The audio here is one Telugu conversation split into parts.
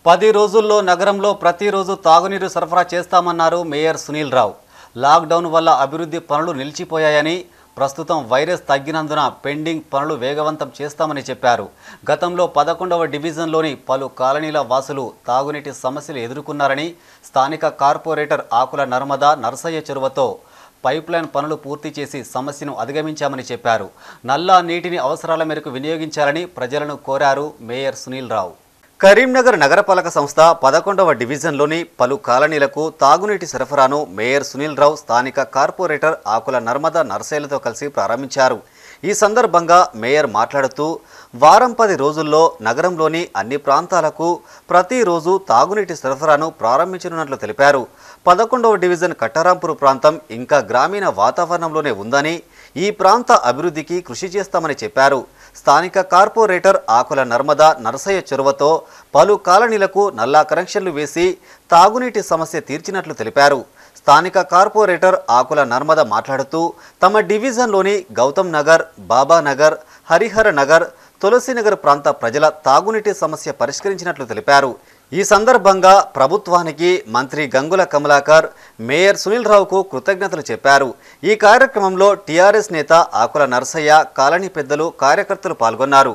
10 రోజుల్లో నగరంలో ప్రతిరోజు తాగునీరు సరఫరా చేస్తామన్నారు మేయర్ సునీల్ రావు. లాక్డౌన్ వల్ల అభివృద్ధి పనులు నిలిచిపోయాయని, ప్రస్తుతం వైరస్ తగ్గినందున పెండింగ్ పనులు వేగవంతం చేస్తామని చెప్పారు. గతంలో 11వ డివిజన్లోని పలు కాలనీల వాసులు తాగునీటి సమస్యలు ఎదుర్కొన్నారని, స్థానిక కార్పొరేటర్ ఆకుల నర్మదా నర్సయ్య చొరవతో పైప్లైన్ పనులు పూర్తి చేసి సమస్యను అధిగమించామని చెప్పారు. నల్లా నీటిని అవసరాల మేరకు వినియోగించాలని ప్రజలను కోరారు మేయర్ సునీల్ రావు. కరీంనగర్ నగరపాలక సంస్థ 11వ డివిజన్లోని పలు కాలనీలకు తాగునీటి సరఫరాను మేయర్ సునీల్ రావు స్థానిక కార్పొరేటర్ ఆకుల నర్మదా నర్సయ్యలతో కలిసి ప్రారంభించారు. ఈ సందర్భంగా మేయర్ మాట్లాడుతూ వారం 10 రోజుల్లో నగరంలోని అన్ని ప్రాంతాలకు ప్రతిరోజు తాగునీటి సరఫరాను ప్రారంభించనున్నట్లు తెలిపారు. 11వ డివిజన్ కట్టరాంపూర్ ప్రాంతం ఇంకా గ్రామీణ వాతావరణంలోనే ఉందని, ఈ ప్రాంత అభివృద్ధికి కృషి చేస్తామని చెప్పారు. స్థానిక కార్పొరేటర్ ఆకుల నర్మదా నర్సయ్య చొరవతో పలు కాలనీలకు నల్లా కనెక్షన్లు వేసి తాగునీటి సమస్య తీర్చినట్లు తెలిపారు. స్థానిక కార్పొరేటర్ ఆకుల నర్మద మాట్లాడుతూ తమ డివిజన్లోని గౌతమ్ నగర్, బాబా నగర్, హరిహర నగర్, తులసినగర్ ప్రాంత ప్రజల తాగునీటి సమస్య పరిష్కరించినట్లు తెలిపారు. ఈ సందర్భంగా ప్రభుత్వానికి మంత్రి గంగుల కమలాకర్, మేయర్ సునీల్ రావుకు కృతజ్ఞతలు చెప్పారు. ఈ కార్యక్రమంలో టీఆర్ఎస్ నేత ఆకుల నర్సయ్య, కాలనీ పెద్దలు, కార్యకర్తలు పాల్గొన్నారు.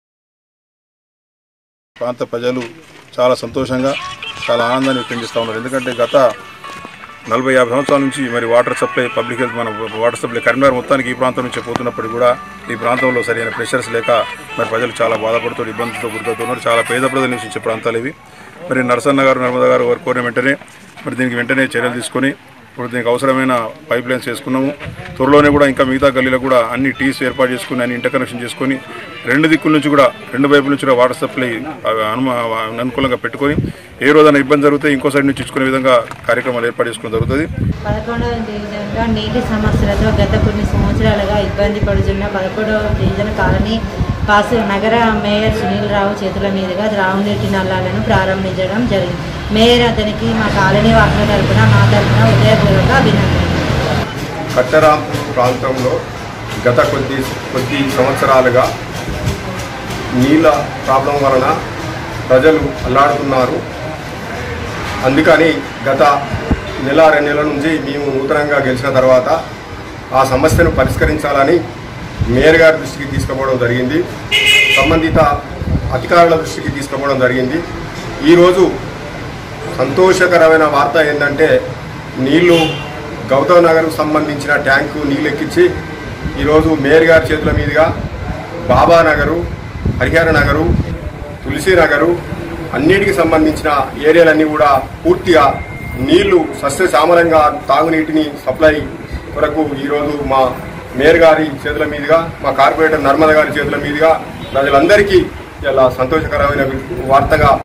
ప్రాంత ప్రజలు చాలా సంతోషంగా, చాలా ఆనందాన్ని వ్యక్తం చేస్తూ ఉన్నారు. ఎందుకంటే గత 40-50 సంవత్సరాల నుంచి మరి వాటర్ సప్లై, పబ్లిక్ హెల్త్, మన వాటర్ సప్లై కరీంనగర్ మొత్తానికి ఈ ప్రాంతం నుంచి పోతున్నప్పటికీ కూడా ఈ ప్రాంతంలో సరైన ప్రెషర్స్ లేక మరి ప్రజలు చాలా బాధపడుతూ, ఇబ్బందులతో గురవుతున్నారు. చాలా పేద ప్రజలు నివసించే ప్రాంతాలు ఇవి. మరి నరసన్న గారు, నర్మదా గారు వారు కోరిన వెంటనే మరి దీనికి వెంటనే చర్యలు తీసుకొని ఇప్పుడు దీనికి అవసరమైన పైప్ లైన్స్ చేసుకున్నాము. త్వరలోనే కూడా ఇంకా మిగతా గల్లీలకు కూడా అన్ని టీస్ ఏర్పాటు చేసుకుని, అన్ని ఇంటర్ కనెక్షన్ చేసుకొని, 2 దిక్కుల నుంచి కూడా 2 వైపుల నుంచి కూడా వాటర్ సప్లై అనుకూలంగా పెట్టుకొని ఏ రోజైనా ఇబ్బంది జరిగితే ఇంకో సైడ్ నుంచి ఇచ్చుకునే విధంగా కార్యక్రమాలు ఏర్పాటు చేసుకోవడం జరుగుతుంది. 11వ డివిజన్లో నీటి సమస్యలతో గత కొన్ని సంవత్సరాలుగా ఇబ్బంది పడుతున్న 11వ డివిజన్ కాలనీ పాసు నగర మేయర్ సునీల్ రావు చేతుల మీదుగా త్రాగునీటి నల్లాలను ప్రారంభించడం జరిగింది. మేయర్ అతనికి మా కాలనీ వాసుల తరఫున, మా తరఫున హృదయపూర్వక అభినందనలు. కట్టరాంపూర్ ప్రాంతంలో గత కొద్ది సంవత్సరాలుగా నీళ్ళ ప్రాబ్లం వలన ప్రజలు అల్లాడుతున్నారు. అందుకని గత 1-2 నెలల నుంచి మేము నూతనంగా గెలిచిన తర్వాత ఆ సమస్యను పరిష్కరించాలని మేయర్ గారి దృష్టికి తీసుకుపోవడం జరిగింది. సంబంధిత అధికారుల దృష్టికి తీసుకుపోవడం జరిగింది. ఈరోజు సంతోషకరమైన వార్త ఏంటంటే, నీళ్లు గౌతమ్ నగర్కు సంబంధించిన ట్యాంకు నీళ్ళు ఎక్కించి ఈరోజు మేయర్ గారి చేతుల మీదుగా బాబా నగరు, హరిహర నగరు, తులసి నగరు అన్నిటికి సంబంధించిన ఏరియాలన్నీ కూడా పూర్తిగా నీళ్లు సస్యశ్యామలంగా తాగునీటిని సప్లై కొరకు ఈరోజు మా మేయర్ గారి చేతుల మీదుగా, మా కార్పొరేటర్ నర్మదా గారి చేతుల మీదుగా ప్రజలందరికీ ఇలా సంతోషకరమైన వార్తగా